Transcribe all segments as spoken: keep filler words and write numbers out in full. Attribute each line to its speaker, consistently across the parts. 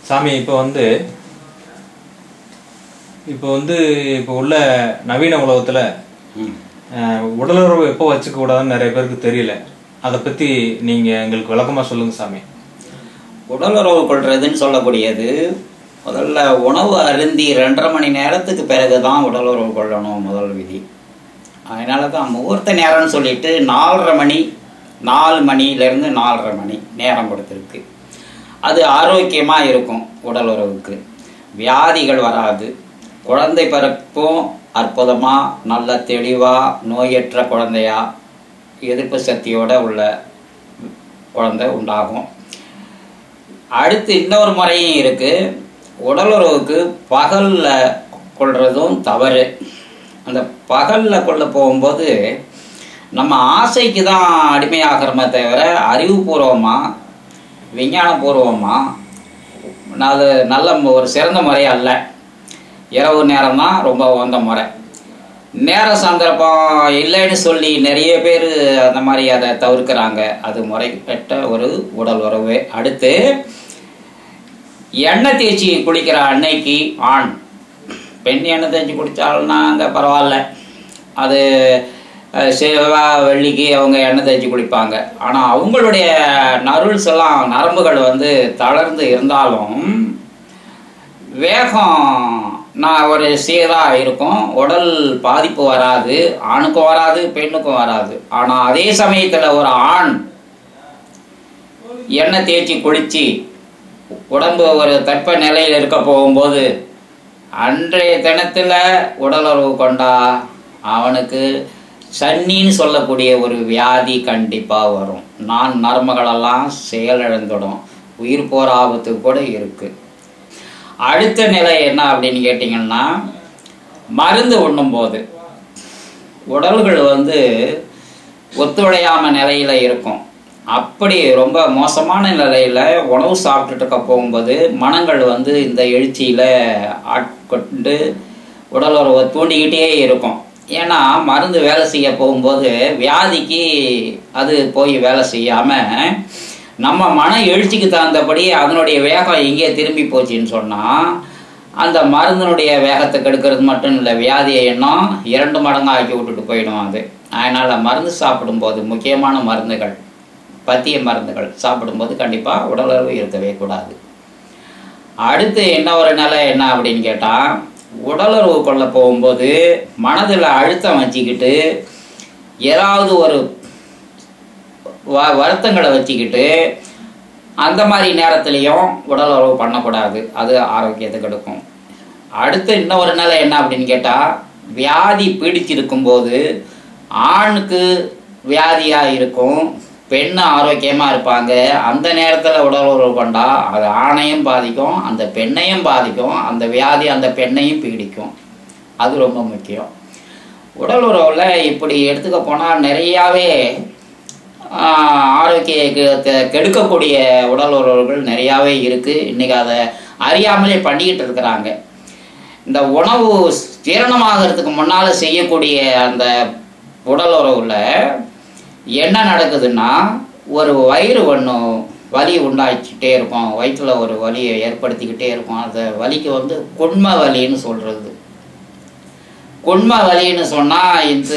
Speaker 1: சாமி இப்போ வந்து இப்போ வந்து இப்போ உள்ள நவீன உலகத்துல உடலுறவு எப்போ வச்சுக்க கூடாதுன்னு நிறைய பேருக்கு தெரியல. அதை பத்தி நீங்க எங்களுக்கு விளக்கமா சொல்லுங்க சாமி.
Speaker 2: உடலுறவு கொள்றதுன்னு சொல்லக்கூடியது முதல்ல உணவு அருந்தி ரெண்டரை மணி நேரத்துக்கு பிறகுதான் உடலுறவு கொள்ளணும் முதல் விதி. அதனால தான் முகூர்த்த நேரம்னு சொல்லிட்டு நாலரை மணி நாலு மணிலேருந்து நாலரை மணி நேரம் கொடுத்துருக்கு. அது ஆரோக்கியமாக இருக்கும், உடலுறவுக்கு வியாதிகள் வராது, குழந்தை பிறப்பும் அற்புதமாக நல்ல தெளிவாக நோயற்ற குழந்தையா எதிர்ப்பு சக்தியோடு உள்ள குழந்தை உண்டாகும். அடுத்து இன்னொரு முறையும் இருக்குது. உடலுறவுக்கு பகலில் கொள்றதும் தவறு. அந்த பகலில் கொள்ள போகும்போது நம்ம ஆசைக்கு தான் அடிமையாகிறோமே தவிர அறிவுபூர்வமாக விஞ்ஞானபூர்வமாக அது நல்ல ஒரு சிறந்த முறை அல்ல. இரவு நேரம் தான் ரொம்ப உகந்த முறை. நேர சந்தர்ப்பம் இல்லைன்னு சொல்லி நிறைய பேர் அந்த மாதிரி அதை தவிர்க்கிறாங்க. அது முறைப்பட்ட ஒரு உடல் உறவு. அடுத்து எண்ணெய் தேய்ச்சி குளிக்கிற அன்னைக்கு ஆண் பெண் எண்ணெய் தேய்ச்சி குளித்தாலும்னா அங்கே பரவாயில்ல, அது செவ்வாய் வெள்ளிக்கு அவங்க எண்ணெய் தேய்ச்சி குளிப்பாங்க. ஆனால் அவங்களுடைய நருள்ஸ் எல்லாம் நரம்புகள் வந்து தளர்ந்து இருந்தாலும் வேகம் நான் ஒரு சீராக இருக்கும், உடல் பாதிப்பு வராது, ஆணுக்கும் வராது பெண்ணுக்கும் வராது. ஆனால் அதே சமயத்தில் ஒரு ஆண் எண்ணெய் தேய்ச்சி குளித்து உடம்பு ஒரு தட்ப நிலையில் இருக்க போகும்போது அன்றைய தினத்தில் உடலுறவு கொண்டா அவனுக்கு சன்னின்னு சொல்லக்கூடிய ஒரு வியாதி கண்டிப்பாக வரும். நான் நரம்புகளெல்லாம் செயலிழந்துடும், உயிர் போகிற ஆபத்து கூட இருக்குது. அடுத்த நிலை என்ன அப்படின்னு கேட்டிங்கன்னா, மருந்து உண்ணும்போது உடல்கள் வந்து ஒத்துழையாமல் நிலையில் இருக்கும். அப்படி ரொம்ப மோசமான நிலையில் உணவு சாப்பிட்டுட்டு இருக்க போகும்போது மனங்கள் வந்து இந்த எழுச்சியில் ஆட்கொண்டு உடலுறவை தூண்டிக்கிட்டே இருக்கும். ஏன்னா மருந்து வேலை செய்ய போகும்போது வியாதிக்கு அது போய் வேலை செய்யாமல் நம்ம மன எழுச்சிக்கு தகுந்தபடி அதனுடைய வேகம் எங்கே திரும்பி போச்சுன்னு சொன்னால் அந்த மருந்தினுடைய வேகத்தை கெடுக்கிறது மட்டும் இல்லை, வியாதியை எண்ணம் இரண்டு மடங்காக ஆக்கி விட்டுட்டு போயிடும் அது. அதனால் மருந்து சாப்பிடும்போது முக்கியமான மருந்துகள் பத்திய மருந்துகள் சாப்பிடும்போது கண்டிப்பாக உடலுறவு இருக்கவே கூடாது. அடுத்து என்ன ஒரு நிலை என்ன அப்படின்னு கேட்டால், உடலுறவு கொள்ள போகும்போது மனதில் அழுத்தம் வச்சுக்கிட்டு ஏதாவது ஒரு வ வருத்தங்களை வச்சுக்கிட்டு அந்த மாதிரி நேரத்துலையும் உடலுறவு பண்ணக்கூடாது, அது ஆரோக்கியத்துக்கு எடுக்கும். அடுத்து இன்னொரு நிலை என்ன அப்படின்னு கேட்டால், வியாதி பீடிச்சிருக்கும்போது ஆணுக்கு வியாதியாக இருக்கும், பெண் ஆரோக்கியமாக இருப்பாங்க. அந்த நேரத்தில் உடலுறவு கொண்டா அது ஆணையும் பாதிக்கும், அந்த பெண்ணையும் பாதிக்கும், அந்த வியாதி அந்த பெண்ணையும் பீடிக்கும். அது ரொம்ப முக்கியம். உடல் உறவில் இப்படி எடுத்துக்க போனால் நிறையாவே ஆரோக்கிய கெடுக்கக்கூடிய உடல் உறவுகள் நிறையாவே இருக்குது. இன்றைக்கி அதை அறியாமலே பண்ணிக்கிட்டு இருக்கிறாங்க. இந்த உணவு ஜீரணமாகிறதுக்கு முன்னால் செய்யக்கூடிய அந்த உடல் உறவில் என்ன நடக்குதுன்னா, ஒரு வயிறு ஒன்று வலி உண்டாக்கிட்டே இருக்கும், வயிற்றில் ஒரு வலியை ஏற்படுத்திக்கிட்டே இருக்கும். அந்த வலிக்கு வந்து குண்ம வலின்னு சொல்கிறது. குண்ம வலின்னு சொன்னால் இந்த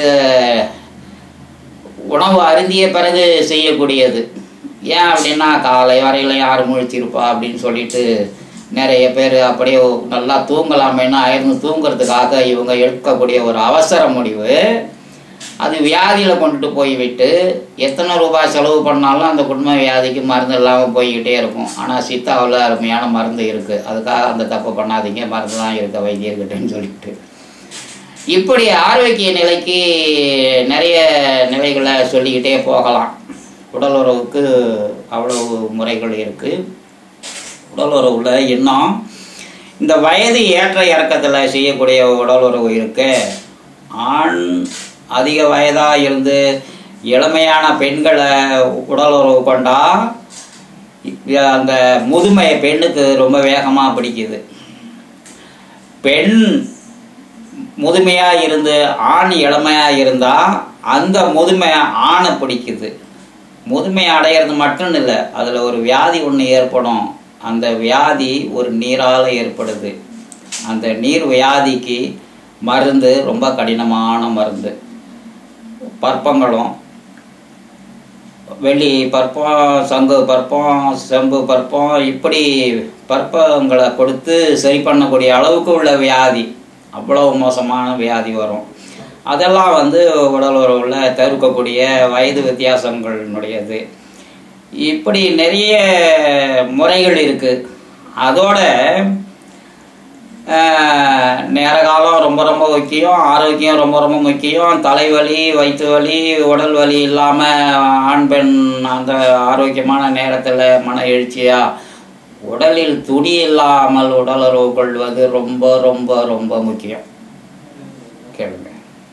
Speaker 2: உணவு அருந்திய பிறகு செய்யக்கூடியது. ஏன் அப்படின்னா காலை வரையில் யார் முழிச்சிருப்பா அப்படின்னு சொல்லிட்டு நிறைய பேர் அப்படியே நல்லா தூங்கலாமேன்னு ஆயிருந்து தூங்கிறதுக்காக இவங்க எடுக்கக்கூடிய ஒரு அவசர முடிவு அது வியாதியில் கொண்டுட்டு போய்விட்டு எத்தனை ரூபாய் செலவு பண்ணாலும் அந்த குடும்ப வியாதிக்கு மருந்து இல்லாமல் போய்கிட்டே இருக்கும். ஆனால் சித்தாவில் அருமையான மருந்து இருக்குது, அதுக்காக அந்த தப்பு பண்ணாதீங்க, மருந்து தான் இருக்க வைத்தியர்கிட்டன்னு சொல்லிட்டு. இப்படி ஆரோக்கிய நிலைக்கு நிறைய நிலைகளை சொல்லிக்கிட்டே போகலாம். உடல் உறவுக்கு அவ்வளவு முறைகள் இருக்குது. உடல் உறவில் இன்னும் இந்த வயது ஏற்ற இறக்கத்தில் செய்யக்கூடிய உடல் உறவு இருக்கு. ஆண் அதிக வயதாக இருந்து இளமையான பெண்களை உடல் உறவு கொண்டா அந்த முதுமை பெண்ணுக்கு ரொம்ப வேகமாக பிடிக்குது. பெண் முதுமையாக இருந்து ஆண் இளமையாக இருந்தால் அந்த முதுமை ஆணை பிடிக்குது. முதுமை அடையிறது மட்டும் இல்லை, அதில் ஒரு வியாதி ஒன்று ஏற்படும், அந்த வியாதி ஒரு நீரால் ஏற்படுது. அந்த நீர் வியாதிக்கு மருந்து ரொம்ப கடினமான மருந்து. பற்பங்களும் வெள்ளி பற்பம், சங்கு பற்பம், செம்பு பற்பம், இப்படி பற்பங்களை கொடுத்து சரி பண்ணக்கூடிய அளவுக்கு உள்ள வியாதி, அவ்வளவு மோசமான வியாதி வரும். அதெல்லாம் வந்து உடல் உறவில் தவிர்க்கக்கூடிய வயது வித்தியாசங்களினுடையது. இப்படி நிறைய முறைகள் இருக்குது. அதோட நேர காலம் ரொம்ப ரொம்ப முக்கியம், ஆரோக்கியம் ரொம்ப ரொம்ப முக்கியம். தலைவலி, வயிற்று வலி, உடல் வலி இல்லாமல் ஆண் பெண் அந்த ஆரோக்கியமான நேரத்தில் மன எழுச்சியாக உடலில் துடி இல்லாமல் உடலுறவு கொள்வது ரொம்ப ரொம்ப ரொம்ப முக்கியம். கேளுங்க.